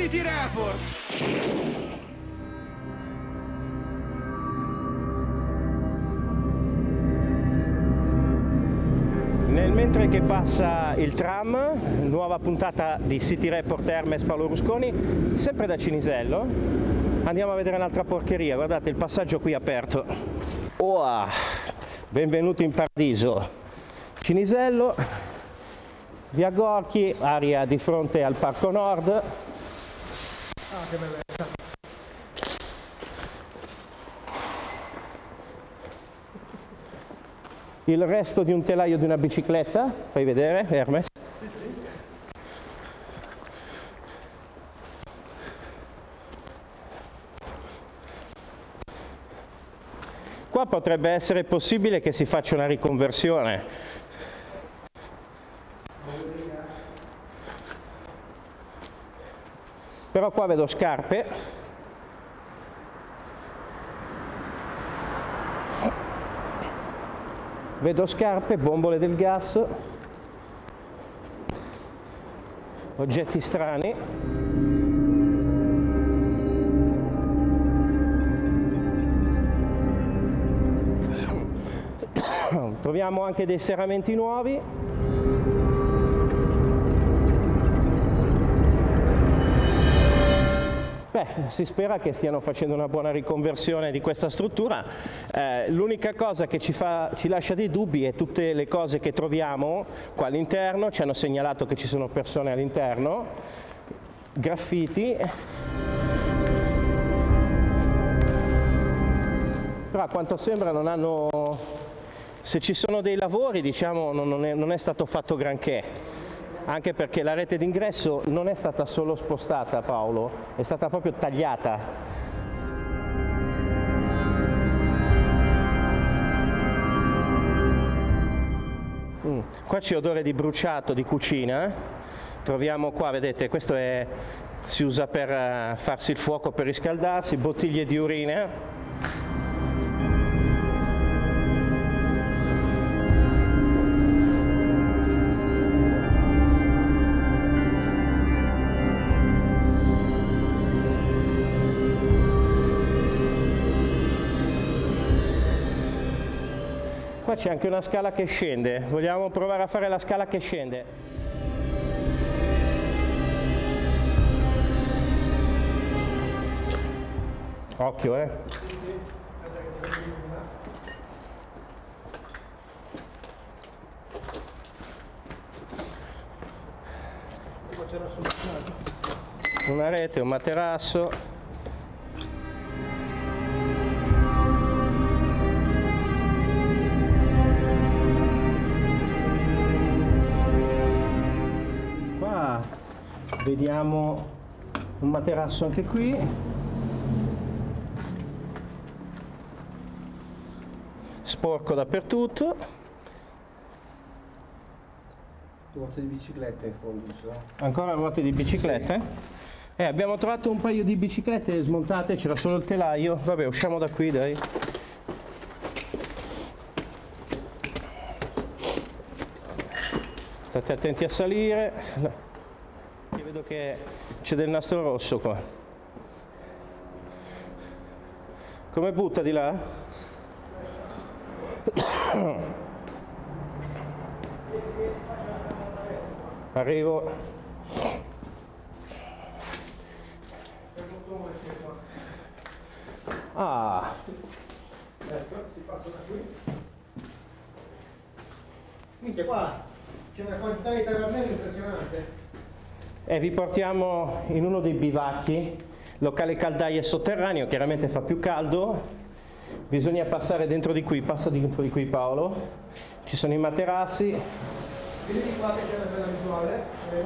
City Report. Mentre che passa il tram, nuova puntata di City Report Hermes Paolo Rusconi, sempre da Cinisello. Andiamo a vedere un'altra porcheria, guardate il passaggio qui aperto. Oh, benvenuti in paradiso. Cinisello, via Gorchi, area di fronte al Parco Nord. Ah, che bellezza. Il resto di un telaio di una bicicletta, fai vedere Hermes? Sì, sì. Qua potrebbe essere possibile che si faccia una riconversione. Però qua vedo scarpe. Vedo scarpe, bombole del gas, oggetti strani. Troviamo anche dei serramenti nuovi. Beh, si spera che stiano facendo una buona riconversione di questa struttura. L'unica cosa che ci lascia dei dubbi è tutte le cose che troviamo qua all'interno. Ci hanno segnalato che ci sono persone all'interno, graffiti. Però a quanto sembra non hanno, se ci sono dei lavori, diciamo, non è stato fatto granché. Anche perché la rete d'ingresso non è stata solo spostata, Paolo, è stata proprio tagliata. Qua c'è odore di bruciato, di cucina. Troviamo qua, vedete, questo si usa per farsi il fuoco, per riscaldarsi, bottiglie di urina. Qua c'è anche una scala che scende, vogliamo provare a fare la scala che scende. Occhio, eh! Una rete, un materasso. Vediamo un materasso anche qui. Sporco dappertutto. Ruote di bicicletta in fondo. Ancora ruote di biciclette? Abbiamo trovato un paio di biciclette smontate, c'era solo il telaio. Vabbè, usciamo da qui, dai. State attenti a salire. Vedo che c'è del nastro rosso qua. Come butta di là? Arrivo. Ah. Ecco, si passa da qui. Minchia, qua c'è una quantità di terramello impressionante. Vi portiamo in uno dei bivacchi, locale caldaie sotterraneo, chiaramente fa più caldo, bisogna passare dentro di qui, passa dentro di qui Paolo, ci sono i materassi. Vedi qua che c'è una bella visuale,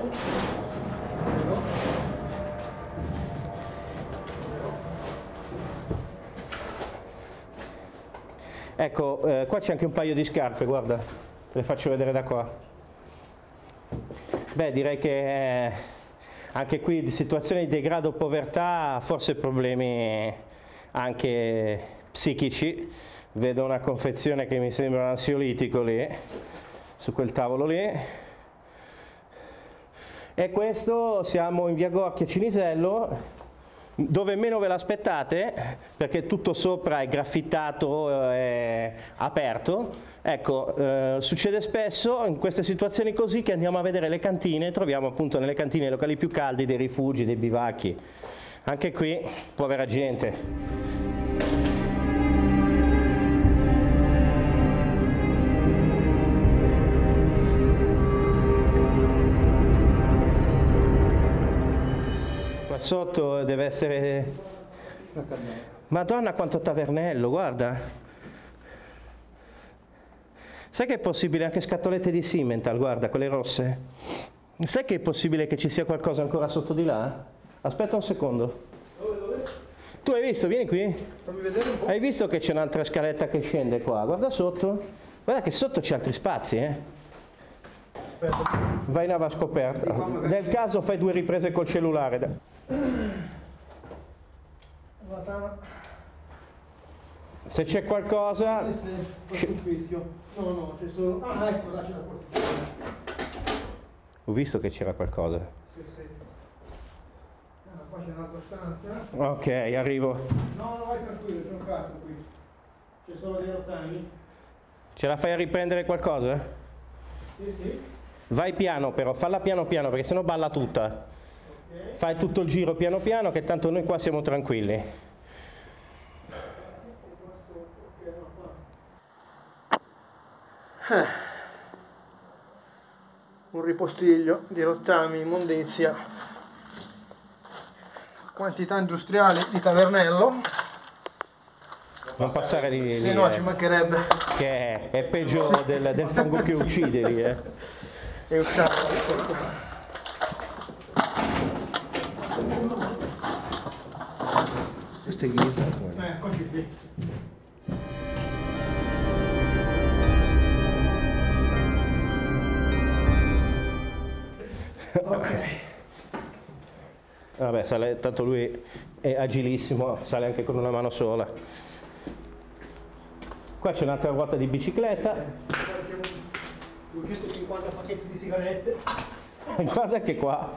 Ecco, qua c'è anche un paio di scarpe, guarda, te le faccio vedere da qua. Beh, direi che anche qui di situazioni di degrado, povertà, forse problemi anche psichici. Vedo una confezione che mi sembra un ansiolitico lì, su quel tavolo lì. E questo siamo in via Gorchia Cinisello, dove meno ve l'aspettate, perché tutto sopra è graffittato, è aperto. Ecco, succede spesso in queste situazioni così che andiamo a vedere le cantine, troviamo appunto nelle cantine i locali più caldi dei rifugi, dei bivacchi. Anche qui, povera gente. Qua sotto deve essere... Madonna quanto tavernello, guarda. Sai che è possibile anche scatolette di Simmental, guarda, quelle rosse? Sai che è possibile che ci sia qualcosa ancora sotto di là? Aspetta un secondo. Dove? Tu hai visto? Vieni qui. Fammi vedere un po'. Hai visto che c'è un'altra scaletta che scende qua? Guarda sotto. Guarda che sotto c'è altri spazi, eh. Aspetta. Vai in ava scoperta. Nel caso fai 2 riprese col cellulare. Se c'è qualcosa... Un fischio. No, c'è solo... Ah, ecco, là c'è la porta. Ho visto che c'era qualcosa. Sì. Qua c'è un'altra stanza. Ok, arrivo. No, vai tranquillo, c'è un cazzo qui. C'è solo dei rottami. Ce la fai a riprendere qualcosa? Sì. Vai piano però, falla piano piano perché sennò balla tutta. Ok. Fai tutto il giro piano piano che tanto noi qua siamo tranquilli. Un ripostiglio di rottami, immondizia, quantità industriali di tavernello. Non passare di Se lì, no ci mancherebbe. che è peggio del fango che uccide lì, È uscito. Questo è ghisa. Eccoci qui. Ok. Vabbè, sale, tanto lui è agilissimo, sale anche con una mano sola. Qua c'è un'altra ruota di bicicletta. 250 pacchetti di sigarette. Guarda che qua.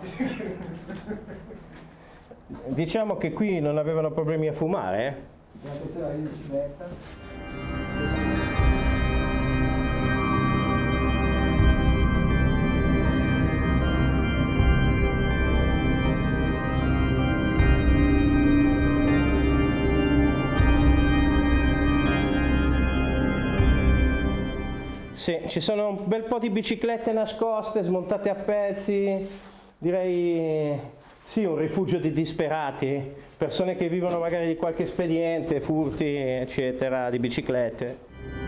Diciamo che qui non avevano problemi a fumare, eh? La tutela di bicicletta. Sì, ci sono un bel po' di biciclette nascoste, smontate a pezzi, direi sì, un rifugio di disperati, persone che vivono magari di qualche espediente, furti, eccetera, di biciclette.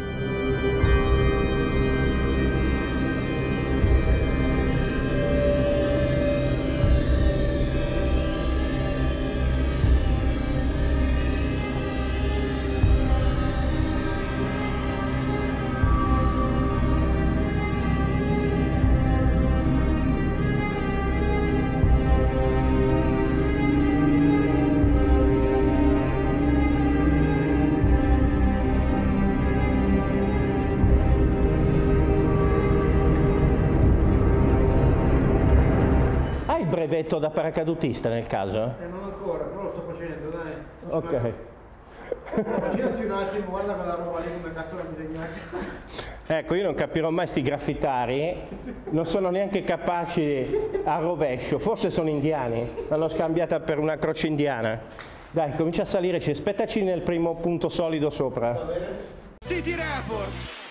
Brevetto da paracadutista nel caso? Non ancora, però lo sto facendo, dai. Ok. Immaginati un attimo, guarda quella roba lì come cazzo l'ha disegnata. Ecco, io non capirò mai sti graffitari, non sono neanche capaci a rovescio, forse sono indiani, l'hanno scambiata per una croce indiana. Dai, comincia a salire, aspettaci nel primo punto solido sopra. Va bene. City Report.